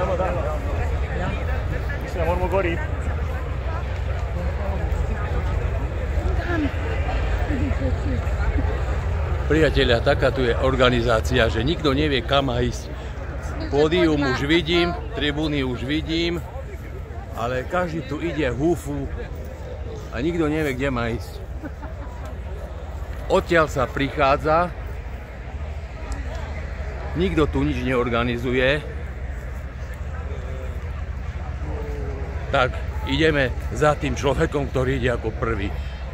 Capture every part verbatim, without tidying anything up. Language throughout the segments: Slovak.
Andiamo da. Sì, amor gorí. Priatelia, taká tu je organizácia, že nikto nevie, kam má ísť. Pódium už vidím, tribúny už vidím, ale každý tu ide húfu a nikto nevie, kde má ísť. Odtiaľ sa prichádza, nikto tu nič neorganizuje, tak ideme za tým človekom, ktorý ide ako prvý.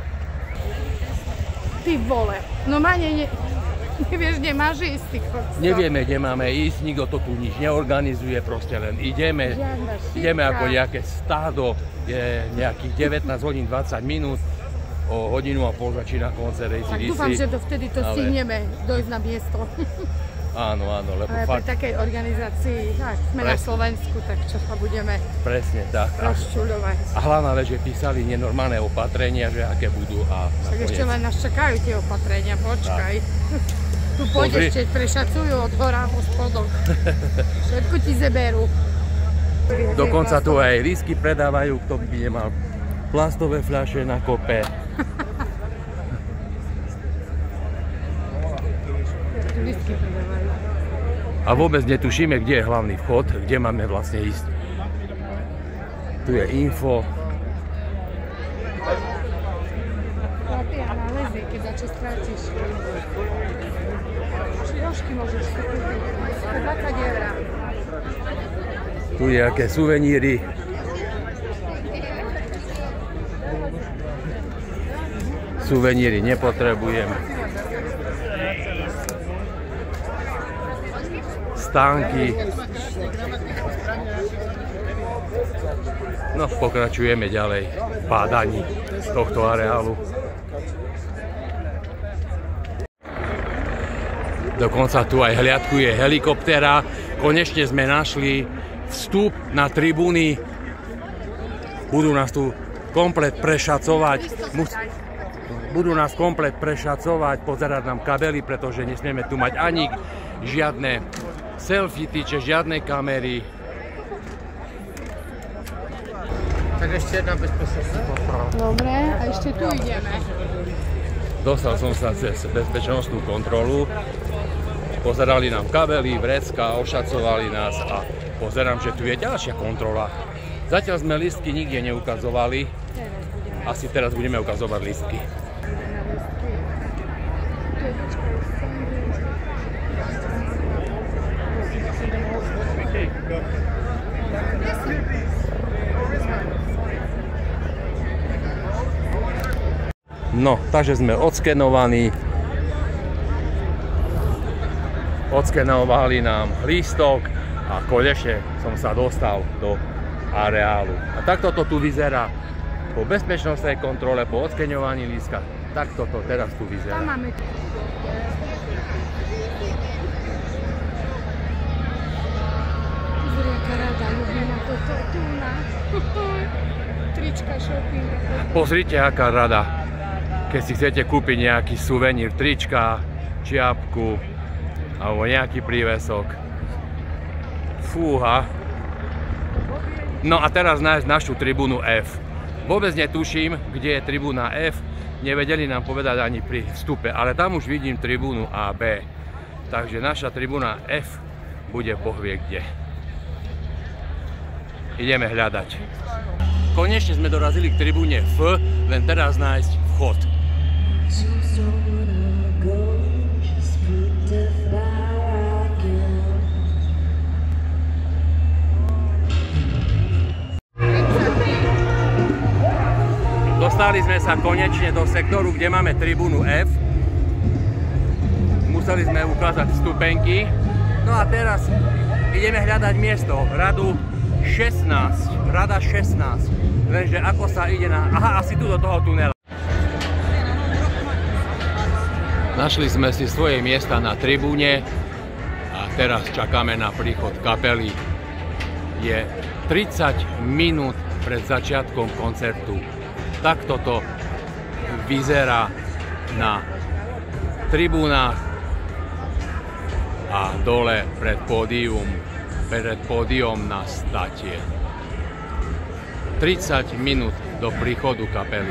Ty vole, no ma ne, ne, nevieš, kde máš ísť, ty chodco. Nevieme, kde máme ísť, nikto to tu nič neorganizuje, proste len ideme, ideme ako nejaké stádo, je nejakých devätnásť hodín dvadsať minút, o hodinu a pol začína koncert á cé dé cé. Tak dúfam, že dovtedy to ale... stihneme dojsť na miesto. Áno, áno, lebo ale fakt... pri takej organizácii, tak sme Presne. na Slovensku, tak čo sa budeme Presne tak. rozčuľovať. A hlavná vec, že písali nenormálne opatrenia, že aké budú a nakoniec... Tak ešte len nás čakajú tie opatrenia, počkaj. Tu pôjdeš, ešte prešacujú od hora po spodoch. Všetko ti zeberú. Dokonca tu aj lístky predávajú, kto by nemal plastové fľaše na kope. A vôbec netušíme, kde je hlavný vchod, kde máme vlastne ísť. Tu je info. Chlapi a nálezy, keď za čo strátiš. Širošky môžeš si kúpiť. dvadsať eur. Tu nejaké suveníry. Suveníry nepotrebujem. Stánky. No, pokračujeme ďalej v pádaní z tohto areálu. Dokonca tu aj hliadkuje helikoptéra. Konečne sme našli vstup na tribúny. Budú nás tu komplet prešacovať. Budú nás komplet prešacovať, pozerať nám kabely, pretože nesmieme tu mať ani žiadne selfie tyče, žiadne kamery. Tak ešte jedna bezpečnostná kontrola. Dobre, a ešte tu ideme. Dostal som sa cez bezpečnostnú kontrolu. Pozerali nám kabely, vrecka, ošacovali nás a pozerám, že tu je ďalšia kontrola. Zatiaľ sme listky nikde neukazovali. Asi teraz budeme ukazovať listky. No, takže sme odskenovaní. Odskenovali nám lístok a konečne som sa dostal do areálu. A takto to tu vyzerá po bezpečnostnej kontrole, po odskenovaní lístka. Takto to teraz tu vyzerá. Tam máme... Pozri, aká rada, ľubíme toto tu na trička shopping. Pozrite, aká rada. Keď si chcete kúpiť nejaký suvenír, trička, čiapku alebo nejaký prívesok. Fúha. No a teraz nájsť našu tribúnu F. Vôbec netuším, kde je tribúna F. Nevedeli nám povedať ani pri vstupe, ale tam už vidím tribúnu A, B. Takže naša tribúna F bude bohvie kde. Ideme hľadať. Konečne sme dorazili k tribúne F, len teraz nájsť vchod. Dostali sme sa konečne do sektoru, kde máme tribúnu F. Museli sme ukázať vstupenky. No a teraz ideme hľadať miesto, radu šestnásť. Rada šestnásť. Lenže ako sa ide na... Aha, asi tu do toho tunela. Našli sme si svoje miesta na tribúne a teraz čakáme na príchod kapely. Je tridsať minút pred začiatkom koncertu. Takto to vyzerá na tribúnach a dole pred pódium. pred pódium na statie. tridsať minút do príchodu kapely.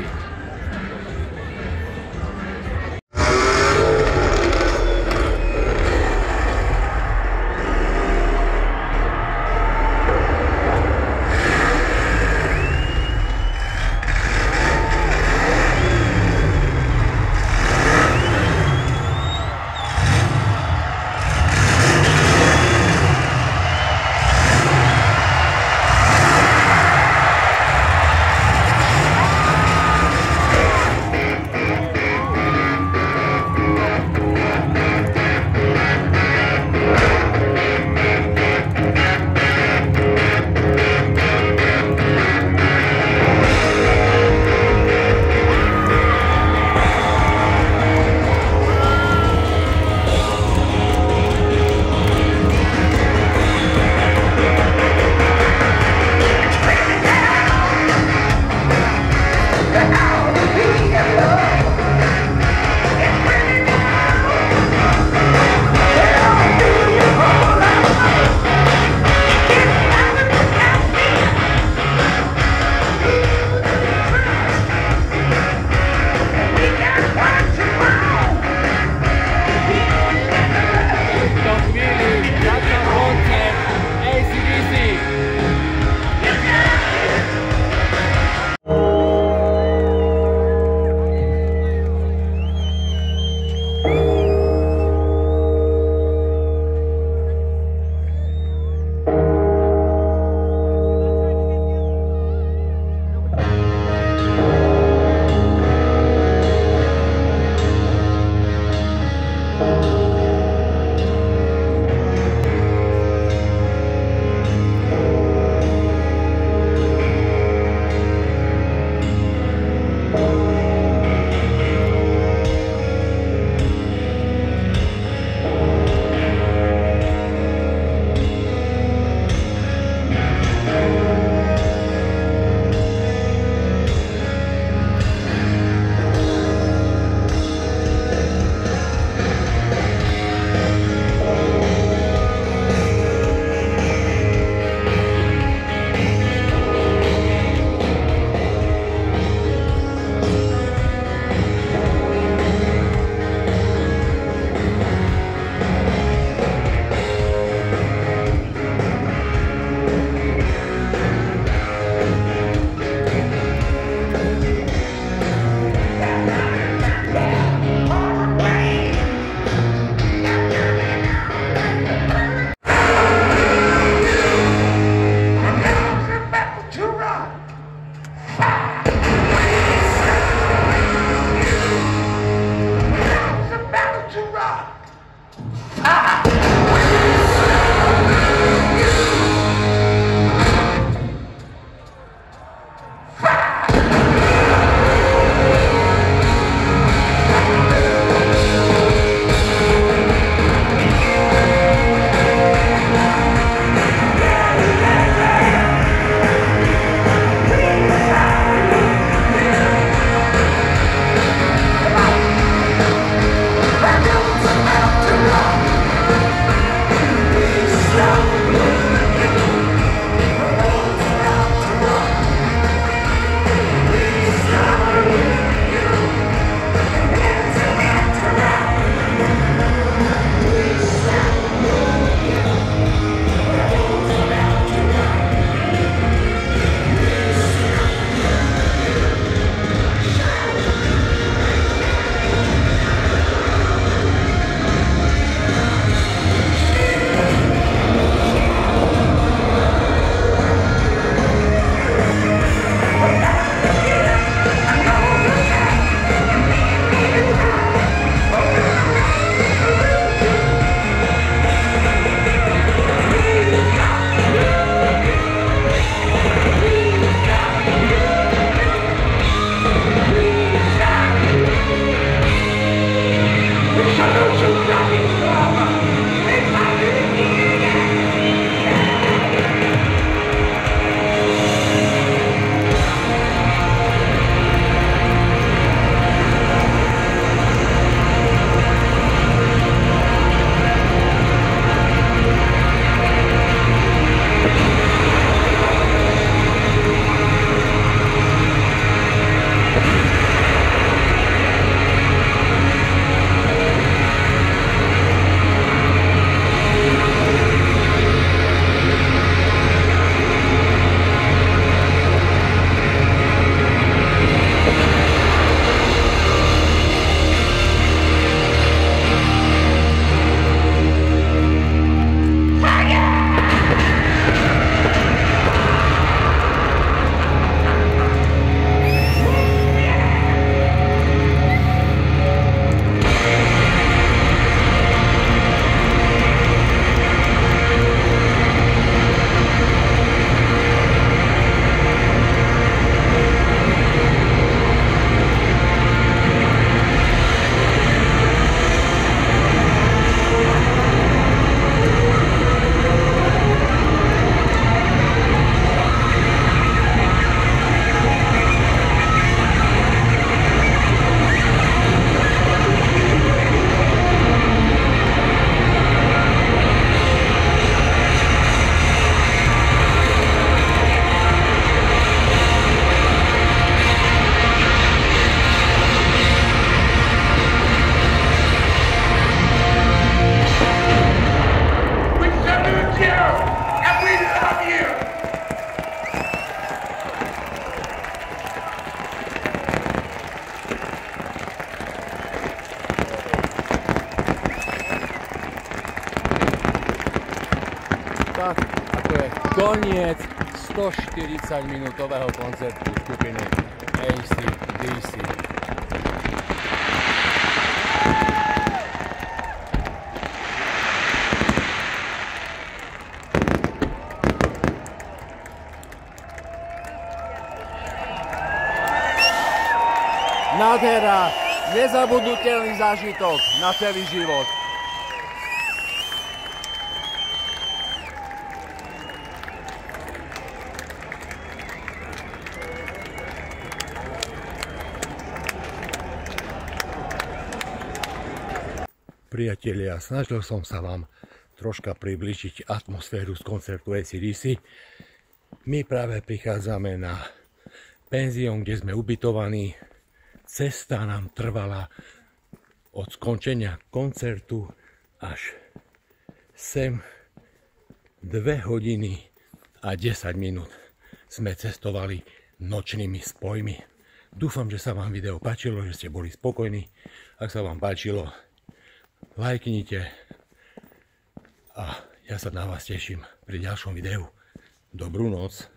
Tak, a to je koniec stoštyridsať minútového koncertu skupiny á cé dé cé. Nádhera, nezabudnutelný zážitok na celý život. Priatelia, snažil som sa vám troška približiť atmosféru z koncertu á cé dé cé. My práve prichádzame na penzión, kde sme ubytovaní. Cesta nám trvala od skončenia koncertu až sem dve hodiny a desať minút sme cestovali nočnými spojmi. Dúfam, že sa vám video páčilo, že ste boli spokojní. Ak sa vám páčilo, lajknite a ja sa na vás teším pri ďalšom videu. Dobrú noc.